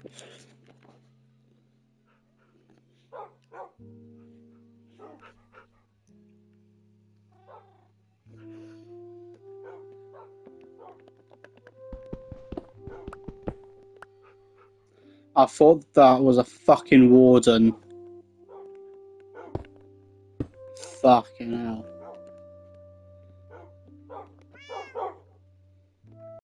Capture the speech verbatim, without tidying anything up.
I thought that was a fucking warden. Fucking hell.